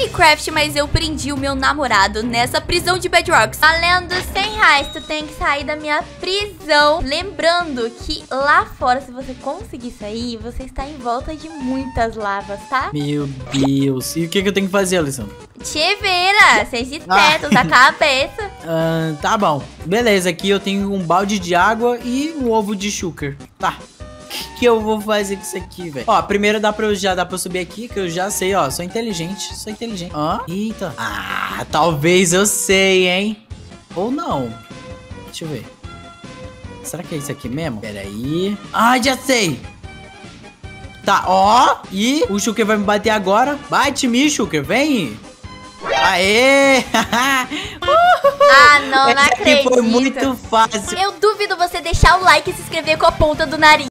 Minecraft, mas eu prendi o meu namorado nessa prisão de Bedrocks. Valendo R$100, tu tem que sair da minha prisão. Lembrando que lá fora, se você conseguir sair, você está em volta de muitas lavas, tá? Meu Deus. E o que eu tenho que fazer, Alessandro? Te vira, seis de teto, da cabeça. Tá bom. Beleza, aqui eu tenho um balde de água e um ovo de sugar. Tá. O que eu vou fazer com isso aqui, velho? Ó, primeiro já dá pra eu subir aqui, que eu já sei, ó. Sou inteligente, sou inteligente. Ó, eita. Ah, talvez eu sei, hein? Ou não. Deixa eu ver. Será que é isso aqui mesmo? Pera aí. Ah, já sei. Tá, ó. E o Shulker vai me bater agora. Bate-me, Shulker, vem. Aê! Ah, não acredito. Foi muito fácil. Eu duvido você deixar o like e se inscrever com a ponta do nariz.